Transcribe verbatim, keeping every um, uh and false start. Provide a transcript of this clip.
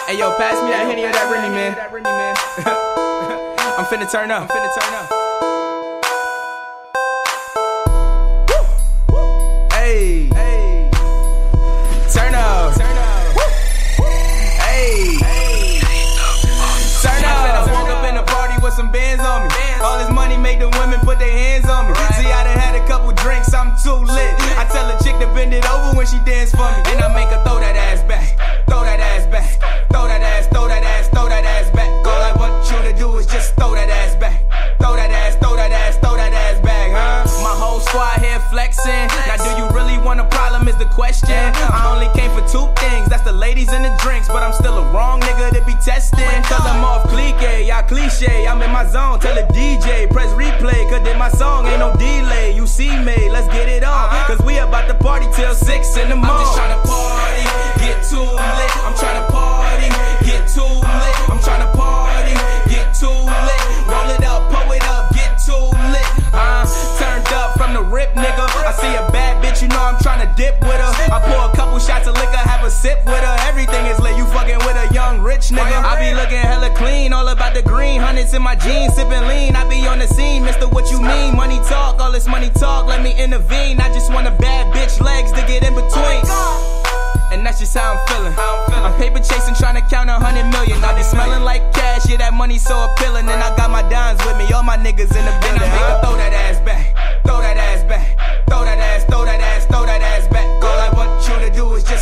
Hey yo, pass me that Henny or that Rennie, man. I'm finna turn up. I'm finna turn up. Hey, hey, turn up. Turn up. Hey, turn up. I woke up in a party with some bands on me. All this money make the women put their hands on me. See, I done had a couple drinks, I'm too lit. I tell a chick to bend it over when she dance for me. And I make her throw that ass back. Throw that ass back. Throw that ass, throw that ass, throw that ass back. All I want you to do is just throw that ass back. Throw that ass, throw that ass, throw that ass back, huh? My whole squad here flexing. Now do you really want a problem is the question. I only came for two things, that's the ladies and the drinks. But I'm still a wrong nigga to be testing. Cause I'm off clique, y'all cliche. I'm in my zone, tell the D J, press replay. Cause then my song ain't no delay. You see me, let's get it on. Cause we about to party till six in the morning. I'm just tryna party, get too lit. I'm tryna party, get too lit. I'm tryna party, get too lit. Roll it up, pull it up, get too lit. Uh, turned up from the rip, nigga. I see a bad bitch, you know I'm tryna dip with her. I pour a couple shots of liquor, have a sip with her. Everything is lit, you fucking with a young rich nigga. I be looking hella clean, all about the green. Hundreds in my jeans, sipping lean. I be on the scene, mister, what you mean? Money talk, all this money talk, let me intervene. I just want a bad bitch legs to get in between. And that's just how I'm feeling. I'm paper chasing, trying to count a hundred million. I be smelling like cash, yeah, that money so appealing. And I got my dimes with me, all my niggas in the building. I make her throw that ass back, throw that ass back, throw that ass, throw that ass, throw that ass back. All I want you to do is just